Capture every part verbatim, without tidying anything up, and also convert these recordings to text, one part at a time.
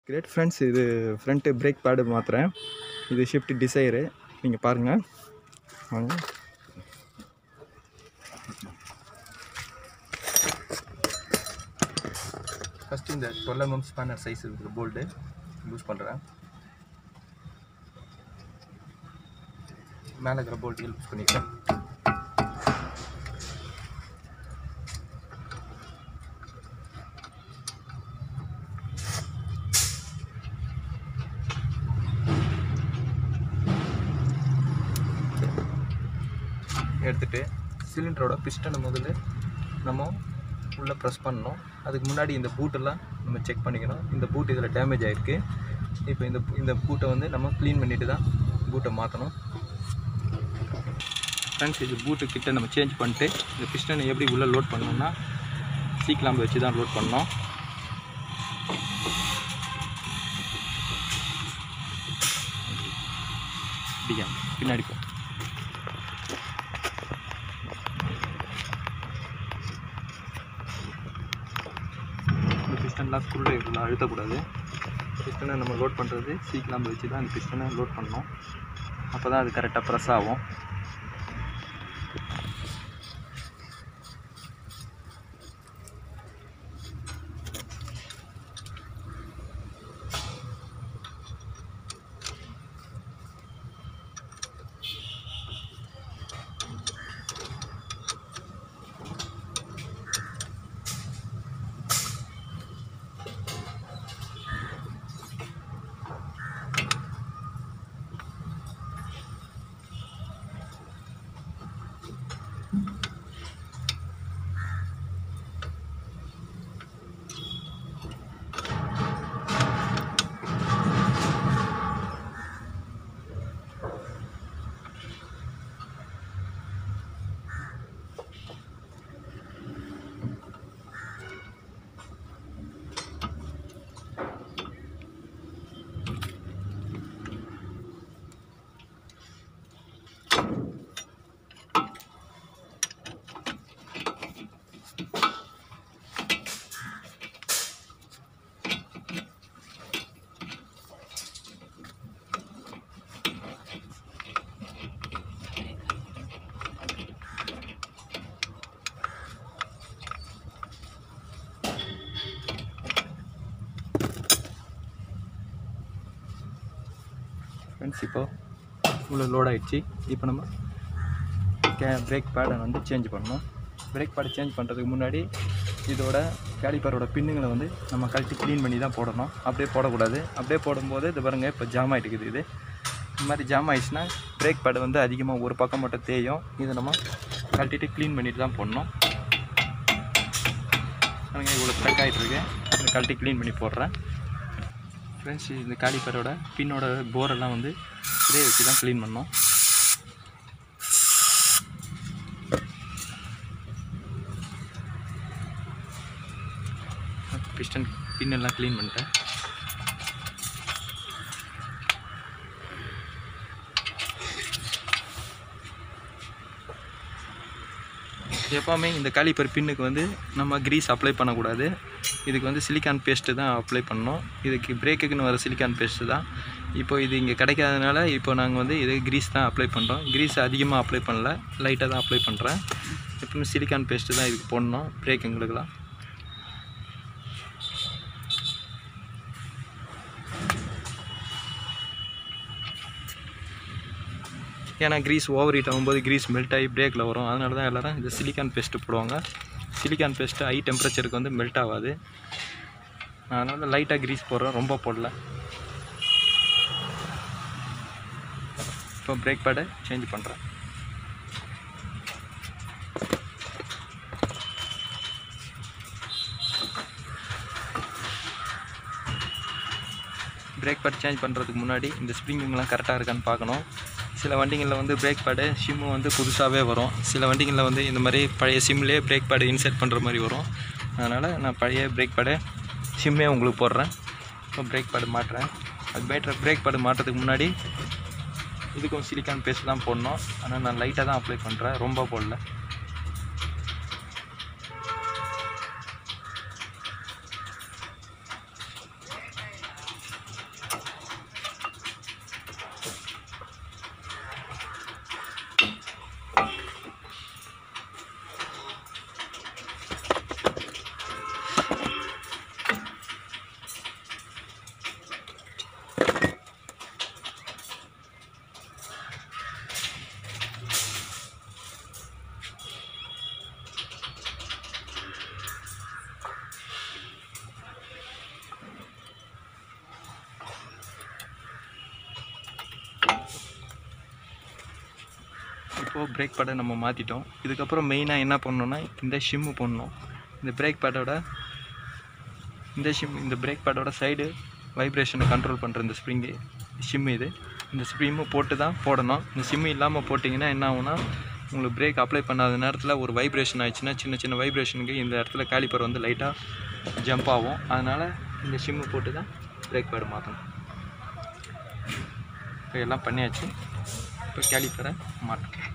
Great friends, இது front brake pad மாற்றுறேன். இது ஷிஃப்ட் டிசைரு, நீங்கள் பாருங்கள் வாங்க. ஃபஸ்ட்டு இந்த டுவெல் எம்எம் ஸ்பேனர் சைஸ் இருக்கிற போல்டு யூஸ் பண்ணுறேன். மேலே இருக்கிற போல்ட்டு யூஸ் பண்ணிக்கிறேன். எடுத்துகிட்டு சிலிண்டரோட பிஸ்டனை முதல்ல நம்ம உள்ளே ப்ரெஸ் பண்ணணும். அதுக்கு முன்னாடி இந்த பூட்டெல்லாம் நம்ம செக் பண்ணிக்கணும். இந்த பூட் இதில் டேமேஜ் ஆகிருக்கு. இப்போ இந்த இந்த பூட்டை வந்து நம்ம க்ளீன் பண்ணிவிட்டு தான் பூட்டை மாற்றணும். ஃப்ரெண்ட்ஸ், இது பூட்டு கிட்ட நம்ம சேஞ்ச் பண்ணிட்டு இந்த பிஸ்டனை எப்படி உள்ளே லோட் பண்ணணும்னா சீக்கிளாம்பு வச்சு தான் லோட் பண்ணோம். அப்படியா பின்னாடி போ. பிஸ்டன்லாம் ஸ்க்ரூ ட்ரைவரில் அழுத்தக்கூடாது. பிஸ்டனை நம்ம லோட் பண்ணுறது சீக்கிளாம்பு வச்சு தான் அந்த பிஸ்டனை லோட் பண்ணணும். அப்போ தான் அது கரெக்டாக ப்ரெஸ் ஆகும். ஃப்ரெண்ட்ஸ், இப்போ இவ்வளோ லோட் ஆகிடுச்சு. இப்போ நம்ம கே பிரேக் பேடை வந்து சேஞ்ச் பண்ணணும். பிரேக் பேடை சேஞ்ச் பண்ணுறதுக்கு முன்னாடி இதோட கேலிப்பரோட பின்னுங்களை வந்து நம்ம கழட்டி க்ளீன் பண்ணி தான் போடணும். அப்படியே போடக்கூடாது. அப்படியே போடும்போது இது பாருங்கள், இப்போ ஜாம் ஆகிட்டு இருக்குது. இது இந்த மாதிரி ஜாம் ஆகிடுச்சுன்னா பிரேக் பேடு வந்து அதிகமாக ஒரு பக்கம் மட்டும் தேயும். இதை நம்ம கழட்டிட்டு க்ளீன் பண்ணிட்டு தான் போடணும். பாருங்கள், இவ்வளோ ஸ்ட்ரக் ஆகிட்டுருக்கு. இந்த கழட்டி க்ளீன் பண்ணி போடுறேன். ஃப்ரெண்ட்ஸ், இந்த காலிப்பரோட பின்னோட போரெல்லாம் வந்து ஸ்ப்ரே வச்சு தான் க்ளீன் பண்ணோம். பிஸ்டன் பின்னெல்லாம் க்ளீன் பண்ணிட்டேன். எப்போவுமே இந்த காலிப்பர் பின்னுக்கு வந்து நம்ம கிரீஸ் அப்ளை பண்ணக்கூடாது. இதுக்கு வந்து சிலிக்கான் பேஸ்ட்டு தான் அப்ளை பண்ணணும். இதுக்கு பிரேக்குக்குன்னு வர சிலிக்கான் பேஸ்ட்டு தான். இப்போ இது இங்கே கிடைக்காதனால இப்போ நாங்கள் வந்து இது கிரீஸ் தான் அப்ளை பண்ணுறோம். கிரீஸ் அதிகமாக அப்ளை பண்ணல, லைட்டாக தான் அப்ளை பண்ணுறேன். எப்பவுமே சிலிக்கான் பேஸ்ட்டு தான் இதுக்கு போடணும் பிரேக்குங்களுக்கெல்லாம். ஏன்னா கிரீஸ் ஓவர் ஹீட் ஆகும்போது கிரீஸ் மெல்ட் ஆகி பிரேக்கில் வரும். அதனால தான் எல்லோரும் இந்த சிலிக்கான் பேஸ்ட்டு போடுவாங்க. சிலிக்கான் பேஸ்ட்டு ஹை டெம்பரேச்சருக்கு வந்து மெல்ட் ஆகாது. அதனால் லைட்டாக கிரீஸ் போடுறோம், ரொம்ப போடல. இப்போ பிரேக் பேடை சேஞ்ச் பண்ணுறேன். பிரேக் பேட் சேஞ்ச் பண்ணுறதுக்கு முன்னாடி இந்த ஸ்ப்ரிங்குங்கெலாம் கரெக்டாக இருக்கான்னு பார்க்கணும். சில வண்டிகளில் வந்து பிரேக் பேடு சிம்மு வந்து புதுசாகவே வரும். சில வண்டிகளில் வந்து இந்த மாதிரி பழைய சிம்லேயே பிரேக் பேடு இன்செர்ட் பண்ணுற மாதிரி வரும். அதனால் நான் பழைய பிரேக் பேடை சிம்மே உங்களுக்கு போடுறேன். இப்போ பிரேக் பேடு மாட்டுறேன். அது பேட்டர் பிரேக் பேடு மாட்டுறதுக்கு முன்னாடி இதுக்கும் சிலிக்கான் பேஸ்ட் தான் போடணும். ஆனால் நான் லைட்டாக தான் அப்ளை பண்ணுறேன், ரொம்ப போடல. இப்போது பிரேக் பேடை நம்ம மாற்றிட்டோம். இதுக்கப்புறம் மெயினாக என்ன பண்ணணும்னா இந்த ஷிம்மு போடணும். இந்த பிரேக் பேடோட இந்த ஷிம் இந்த பிரேக் பேடோட சைடு வைப்ரேஷனை கண்ட்ரோல் பண்ணுற இந்த ஸ்ப்ரிங்கு ஷிம்மு இது இந்த ஸ்ப்ரிம்மு போட்டு தான் போடணும். இந்த ஷிம்மு இல்லாமல் போட்டிங்கன்னா என்ன ஆகும்னா உங்களுக்கு பிரேக் அப்ளை பண்ணாத நேரத்தில் ஒரு வைப்ரேஷன் ஆயிடுச்சுன்னா சின்ன சின்ன வைப்ரேஷனுக்கு இந்த இடத்துல காலிப்பர் வந்து லைட்டாக ஜம்ப் ஆகும். அதனால் இந்த ஷிம்மு போட்டு தான் பிரேக் பேடு மாற்றணும். இப்போ எல்லாம் பண்ணியாச்சு. இப்போ காலிப்பரை மாற்றணும்.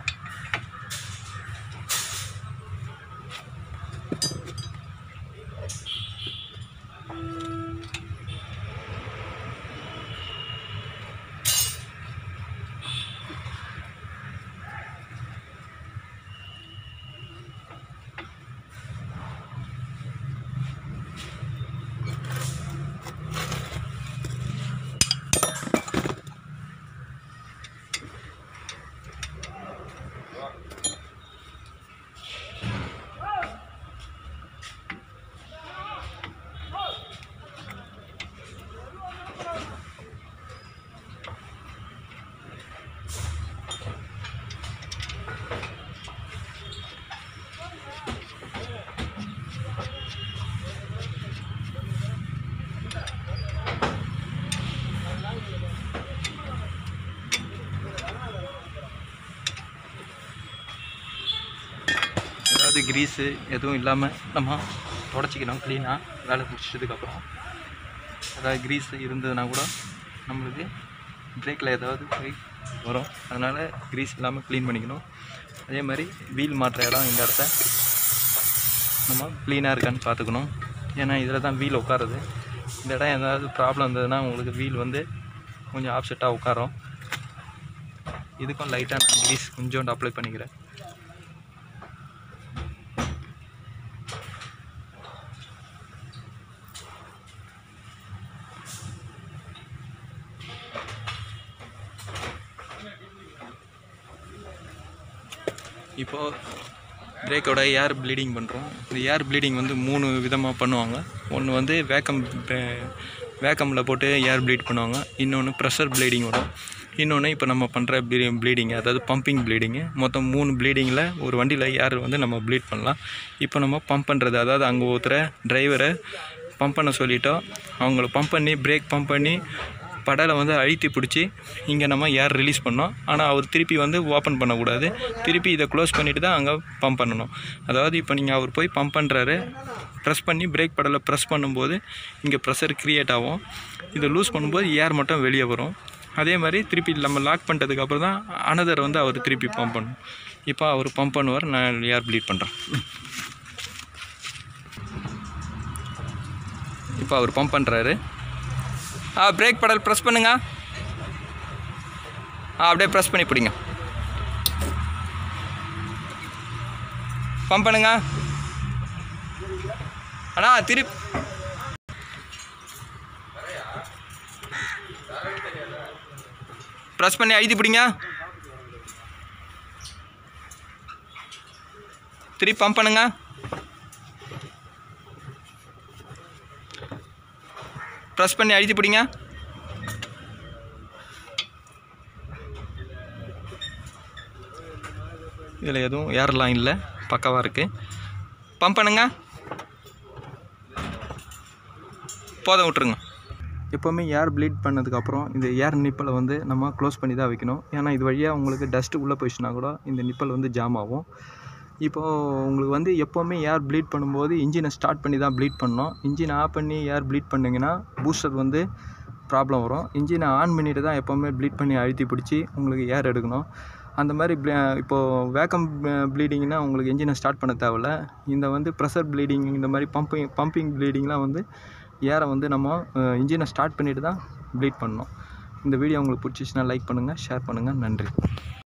ஏதாவது கிரீஸு எதுவும் இல்லாமல் நம்ம தொடச்சிக்கணும் க்ளீனாக வேலை முடிச்சதுக்கப்புறம். ஏதாவது கிரீஸு இருந்ததுன்னா கூட நம்மளுக்கு பிரேக்கில் ஏதாவது போய் வரும். அதனால் கிரீஸ் இல்லாமல் க்ளீன் பண்ணிக்கணும். அதே மாதிரி வீல் மாற்ற இடம் இந்த இடத்த நம்ம க்ளீனாக இருக்கான்னு பார்த்துக்கணும். ஏன்னா இதில் தான் வீல் உட்காருது. இந்த இடம் ஏதாவது ப்ராப்ளம் இருந்ததுன்னா உங்களுக்கு வீல் வந்து கொஞ்சம் ஆப்செட்டாக உட்காரும். இதுக்கும் லைட்டாக நான் கிரீஸ் கொஞ்சோண்டு அப்ளை பண்ணிக்கிறேன். இப்போது பிரேக்கோட ஏர் ப்ளீடிங் பண்ணுறோம். இந்த ஏர் ப்ளீடிங் வந்து மூணு விதமாக பண்ணுவாங்க. ஒன்று வந்து வேக்கம் வேக்கமில் போட்டு ஏர் ப்ளீட் பண்ணுவாங்க. இன்னொன்று ப்ரெஷர் ப்ளீடிங் வரும். இன்னொன்று இப்போ நம்ம பண்ணுற ப்ளீ ப்ளீடிங்கு அதாவது பம்பிங் ப்ளீடிங்கு. மொத்தம் மூணு ப்ளீடிங்கில் ஒரு வண்டியில் ஏர் வந்து நம்ம ப்ளீட் பண்ணலாம். இப்போ நம்ம பம்ப் பண்ணுறது அதாவது அங்கே ஒருத்தர டிரைவரை பம்ப் பண்ண சொல்லிட்டோம். அவங்கள பம்ப் பண்ணி பிரேக் பம்ப் பண்ணி படலை வந்து அழுத்தி பிடிச்சி இங்கே நம்ம ஏர் ரிலீஸ் பண்ணோம். ஆனால் அவர் திருப்பி வந்து ஓப்பன் பண்ணக்கூடாது. திருப்பி இதை க்ளோஸ் பண்ணிவிட்டு தான் அங்கே பம்ப் பண்ணணும். அதாவது இப்போ நீங்கள் அவர் போய் பம்ப் பண்ணுறாரு, ப்ரெஸ் பண்ணி பிரேக் படலை ப்ரெஸ் பண்ணும்போது இங்கே ப்ரெஷர் க்ரியேட் ஆகும். இதை லூஸ் பண்ணும்போது ஏர் மட்டும் வெளியே வரும். அதே மாதிரி திருப்பி நம்ம லாக் பண்ணிட்டதுக்கப்புறம் தான் அனதர் வந்து அவர் திருப்பி பம்ப் பண்ணணும். இப்போ அவர் பம்ப் பண்ணுவார், நான் ஏர் ப்ளீட் பண்ணுறேன். இப்போ அவர் பம்ப் பண்ணுறாரு. ஆ பிரேக் படல் ப்ரெஸ் பண்ணுங்க. ஆ அப்படியே ப்ரெஸ் பண்ணி பிடிங்க. பம்ப் பண்ணுங்க. அண்ணா திருப்பி ப்ரெஸ் பண்ணி அழுத்தி பிடிங்க. திருப்பி பம்ப் பண்ணுங்க. ப்ரெஸ் பண்ணி அழுத்தி பிடிங்க. இதில் எதுவும் ஏர்லாம் இல்லை, பக்காவாக இருக்குது. பம்ப் பண்ணுங்க. போதும், விட்டுருங்க. எப்போவுமே ஏர் ப்ளீட் பண்ணதுக்கப்புறம் இந்த ஏர் நிப்பலை வந்து நம்ம க்ளோஸ் பண்ணி தான் வைக்கணும். ஏன்னா இது வழியாக உங்களுக்கு டஸ்ட்டு உள்ளே போயிடுச்சுன்னா கூட இந்த நிப்பல் வந்து ஜாம் ஆகும். இப்போது உங்களுக்கு வந்து எப்போவுமே ஏர் ப்ளீட் பண்ணும்போது இன்ஜினை ஸ்டார்ட் பண்ணி தான் ப்ளீட் பண்ணணும். இன்ஜினை ஆஃப் பண்ணி ஏர் ப்ளீட் பண்ணிங்கன்னா பூஸ்டர் வந்து ப்ராப்ளம் வரும். இன்ஜினை ஆன் பண்ணிவிட்டு தான் எப்போவுமே ப்ளீட் பண்ணி அழுத்தி பிடிச்சி உங்களுக்கு ஏர் எடுக்கணும். அந்த மாதிரி இப்போது வேக்கம் ப்ளீடிங்னா உங்களுக்கு இன்ஜினை ஸ்டார்ட் பண்ண தேவையில்ல. இந்த வந்து ப்ரெஷர் ப்ளீடிங் இந்த மாதிரி பம்பிங் பம்பிங் ப்ளீடிங்லாம் வந்து ஏரை வந்து நம்ம இன்ஜினை ஸ்டார்ட் பண்ணிவிட்டு தான் ப்ளீட் பண்ணணும். இந்த வீடியோ உங்களுக்கு பிடிச்சிச்சின்னா லைக் பண்ணுங்கள், ஷேர் பண்ணுங்கள். நன்றி.